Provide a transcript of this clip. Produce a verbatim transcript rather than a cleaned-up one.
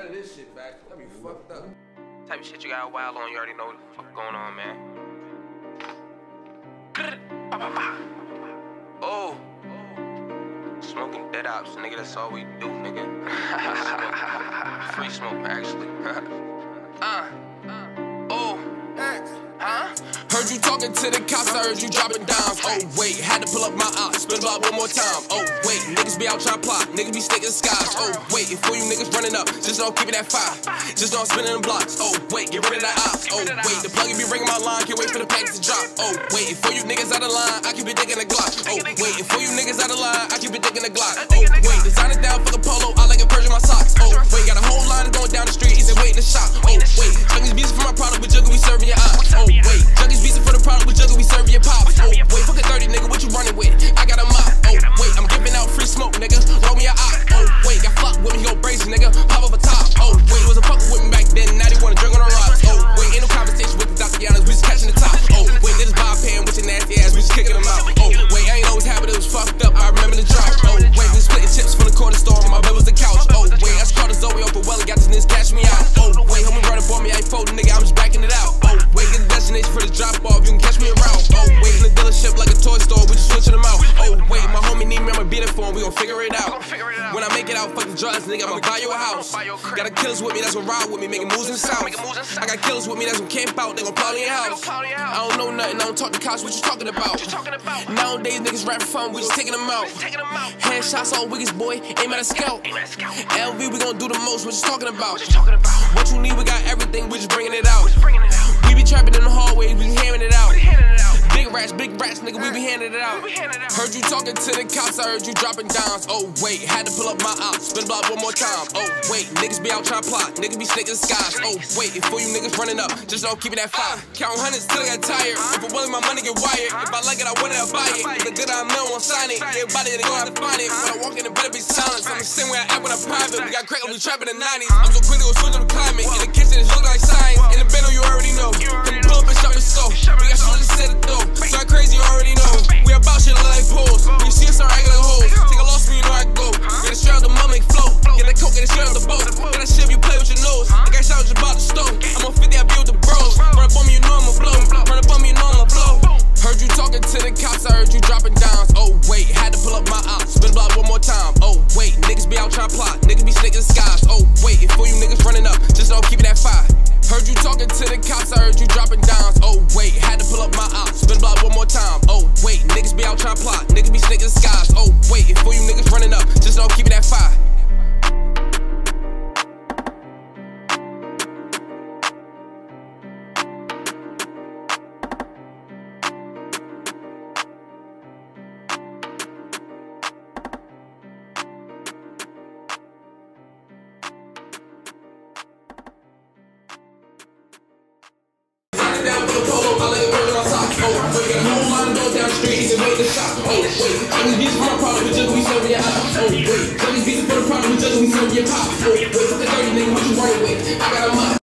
none of this shit back. That'd be fucked up. Type of shit you got a while on, you already know what the fuck going on, man. Oh, smoking dead ops, nigga, that's all we do, nigga. Free smoke, actually. uh, oh, huh? Heard you talking to the cops, I heard you dropping dimes. Oh wait, had to pull up my ops, spin block one more time. Oh wait, niggas be out trying to plot, niggas be sticking skies. Oh wait, and for you niggas running up, just don't keep it at five. Just don't spinning them blocks. Oh wait, get rid of that ops. Oh wait, the plug be ringing my line, can't wait for the package to drop. Oh wait, and for you niggas out of line, I keep it digging the Glock. Oh wait, and for you niggas out of line, I keep it digging the Glock. Oh wait, designer down for the polo, I like a Persian my socks. Oh wait, got a whole line going down the street, he said wait in the shop. Oh wait, junkies beastin' for my product, but Jugg we serving your eyes. Oh wait, junkies beastin' for the product, but Jugg we serving your pops. Oh wait, fuck a thirty nigga, what you running with? I got a mop. Oh wait, I'm giving out free smoke, nigga. Roll me a op. Oh wait, got flock with me, he go brazen, nigga. Pop up a top. Oh wait, was a fucker with me back then, now they wanna drink on the rocks. Oh wait, ain't no conversation with the Doctor Giannis, we just catching the top. Oh wait, niggas bypassing with your nasty ass, we just kicking them out. Oh wait, I ain't always happy, it was fucked up, I remember the drop. Oh wait, we splitting chips from the corner store, my bed was the couch. Oh wait, I just called a Zoe off the well and got this niggas cash me out. Oh wait, homie run up on me, I ain't folding, nigga, I'm just backing it out. Oh wait, get the destination for the drop off, you can catch me around. Oh wait, in the dealership like a toy store, we just switching them out. Oh wait, my homie need me, I'ma beat it for him, we gon' figure it out. When I make it out, fuck the drugs, nigga, I'ma buy you a house. Got a killers with me, that's gon' ride with me, making moves in the south. I got killers with me, that's gon' camp out, they gon' plow in your house. I don't know nothing, I don't talk to cops, what you talking about? Nowadays niggas rap fun, we just taking them out. Headshots all wiggins, boy, aim at a scout. L V, we gon' do the most, what you talking about? What you need, we got everything, we just bringing it out. We be trapping in the hallways, we be hammering it out. Big rats, big rats, nigga, we be handing it out. Heard you talking to the cops, I heard you dropping dimes. Oh wait, had to pull up my ops, spin block one more time. Oh wait, niggas be out trying to plot, niggas be sticking skies. Oh wait, and for you niggas running up, just don't keep it at five. Counting hundreds till I got tired. If I'm willing, my money get wired. If I like it, I want it, I buy it. If it's good, I'm known, I'll sign it. Everybody, they gon' have to find it. When I walk in, it better be silence. I'm the same way I act when I'm private. We got crack, we trapping in the nineties. I'm so quick to go switch up the climate. In the kitchen, it's look like science. In the bendo, you already know. Can pull up and shop the store. We got shit to set it though. Start crazy, you already know. We about shit look like pools. When you see us, start acting like hoes. Take a loss, me, you know I go. Get a straight out the mum, make flow. Get that coke, get a straight out the boat. Get that shit, you play with your nose. I got shot just about the stove. I'm on fifty, I be with the bros. Run up on me, you know I'ma blow. Run up on me, you know I'ma blow. Heard you talking to the cops, I heard you dropping dimes. Oh wait, had to pull up my ops, spin block one more time. Oh wait, niggas be out trying to plot, niggas be sticking skies. Oh wait, and for you niggas running up, just don't keep it at five. Heard you talking to the cops, I heard you dropping dimes. Oh wait, had to pull up my ops, spin block one more time. Oh wait, niggas be out trying to plot, niggas be sticking skies. Oh wait, and for you niggas running up, just don't keep it at five. Down for the polo, I like a Persian my socks. Oh wait, got a whole line going down the street, he said wait in the shop. Oh wait, junkies beastin' for my product, but Jugg we serving your eyes. Oh wait, junkies beastin' for the product, but Jugg we serving your pops. Oh wait, fuck a thirty nigga, what you running with? I got a mop.